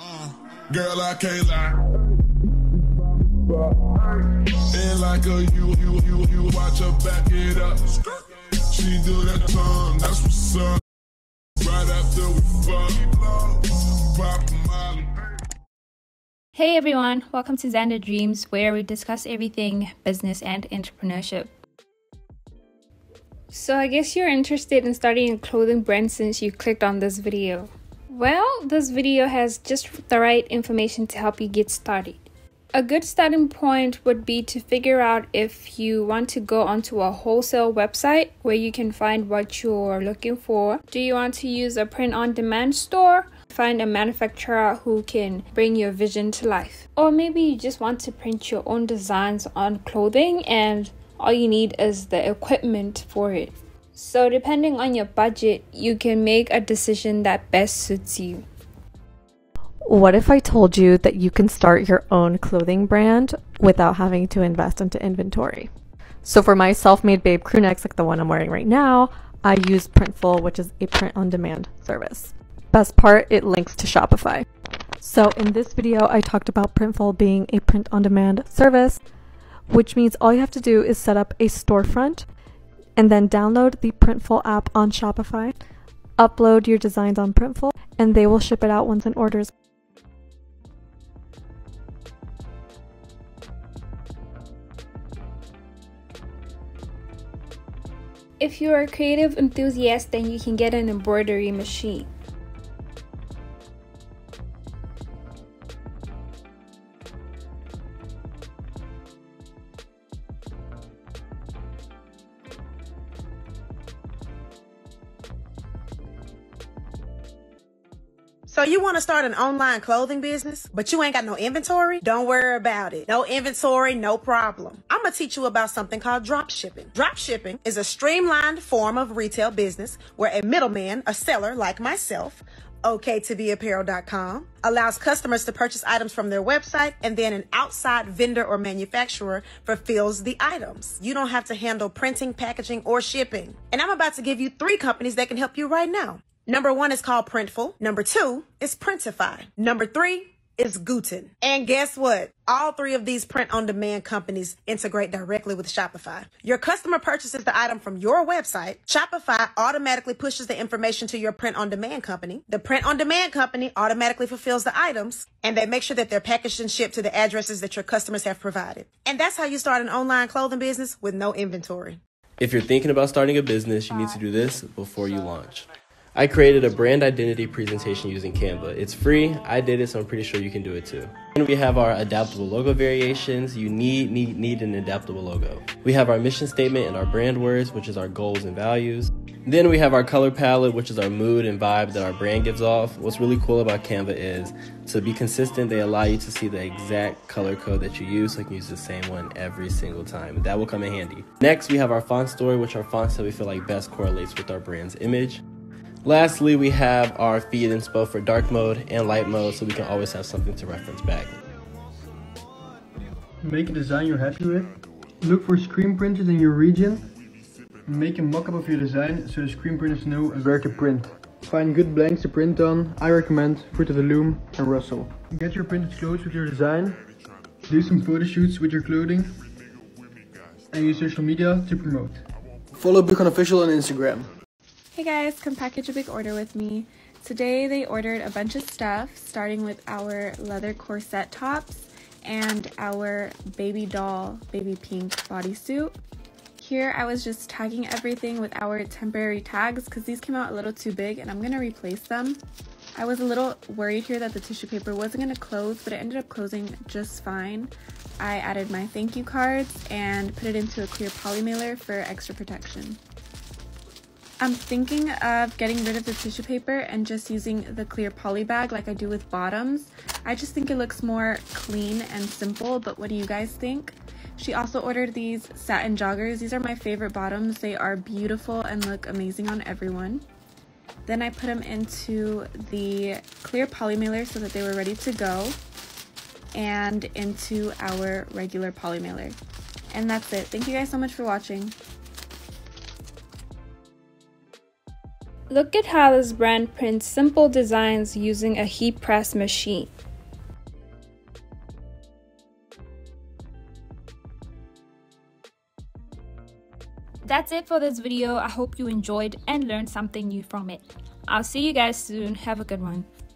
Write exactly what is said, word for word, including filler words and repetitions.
Girl, I can't lie. And like a you, you, you, you watch her back it up. She do that tongue, that's what's up. Right after we fuck, pop Molly. Hey everyone, welcome to Xander Dreams, where we discuss everything business and entrepreneurship. So I guess you're interested in starting a clothing brand since you clicked on this video. Well, this video has just the right information to help you get started. A good starting point would be to figure out if you want to go onto a wholesale website where you can find what you're looking for. Do you want to use a print-on-demand store? Find a manufacturer who can bring your vision to life. Or maybe you just want to print your own designs on clothing and all you need is the equipment for it. So depending on your budget, you can make a decision that best suits you. What if I told you that you can start your own clothing brand without having to invest into inventory? So for my self-made babe crew necks like the one I'm wearing right now, I use Printful, which is a print-on-demand service. Best part, it links to Shopify. So in this video, I talked about Printful being a print-on-demand service, which means all you have to do is set up a storefront and then download the Printful app on Shopify, upload your designs on Printful, and they will ship it out once an order is. If you're a creative enthusiast, then you can get an embroidery machine. So you want to start an online clothing business, but you ain't got no inventory? Don't worry about it. No inventory, no problem. I'm going to teach you about something called drop shipping. Drop shipping is a streamlined form of retail business where a middleman, a seller like myself, O K to be apparel dot com, allows customers to purchase items from their website and then an outside vendor or manufacturer fulfills the items. You don't have to handle printing, packaging, or shipping. And I'm about to give you three companies that can help you right now. Number one is called Printful. Number two is Printify. Number three is Guten. And guess what? All three of these print-on-demand companies integrate directly with Shopify. Your customer purchases the item from your website. Shopify automatically pushes the information to your print-on-demand company. The print-on-demand company automatically fulfills the items, and they make sure that they're packaged and shipped to the addresses that your customers have provided. And that's how you start an online clothing business with no inventory. If you're thinking about starting a business, you need to do this before you launch. I created a brand identity presentation using Canva. It's free. I did it, so I'm pretty sure you can do it too. And we have our adaptable logo variations. You need, need, need an adaptable logo. We have our mission statement and our brand words, which is our goals and values. Then we have our color palette, which is our mood and vibe that our brand gives off. What's really cool about Canva is to be consistent, they allow you to see the exact color code that you use, so you can use the same one every single time. That will come in handy. Next, we have our font story, which are fonts that we feel like best correlates with our brand's image. Lastly, we have our feed inspo for dark mode and light mode, so we can always have something to reference back. Make a design you're happy with. Look for screen printers in your region. Make a mock-up of your design so the screen printers know where to print. Find good blanks to print on. I recommend Fruit of the Loom and Russell. Get your printed clothes with your design. Do some photo shoots with your clothing. And use social media to promote. Follow Buchan Official on Instagram. Hey guys, come package a big order with me. Today they ordered a bunch of stuff, starting with our leather corset tops and our baby doll baby pink bodysuit. Here I was just tagging everything with our temporary tags because these came out a little too big and I'm going to replace them. I was a little worried here that the tissue paper wasn't going to close, but it ended up closing just fine. I added my thank you cards and put it into a clear poly mailer for extra protection. I'm thinking of getting rid of the tissue paper and just using the clear poly bag like I do with bottoms. I just think it looks more clean and simple, but what do you guys think? She also ordered these satin joggers. These are my favorite bottoms. They are beautiful and look amazing on everyone. Then I put them into the clear poly mailer so that they were ready to go, and into our regular poly mailer. And that's it. Thank you guys so much for watching. Look at how this brand prints simple designs using a heat press machine. That's it for this video. I hope you enjoyed and learned something new from it. I'll see you guys soon. Have a good one.